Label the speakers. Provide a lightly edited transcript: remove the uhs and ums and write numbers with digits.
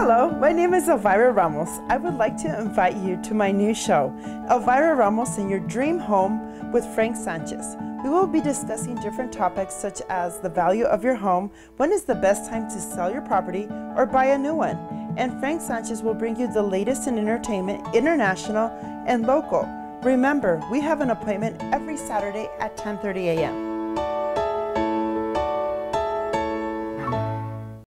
Speaker 1: Hello, my name is Elvira Ramos. I would like to invite you to my new show, Elvira Ramos in Your Dream Home with Frank Sanchez. We will be discussing different topics such as the value of your home, when is the best time to sell your property or buy a new one. And Frank Sanchez will bring you the latest in entertainment, international and local. Remember, we have an appointment every Saturday at 10:30 a.m.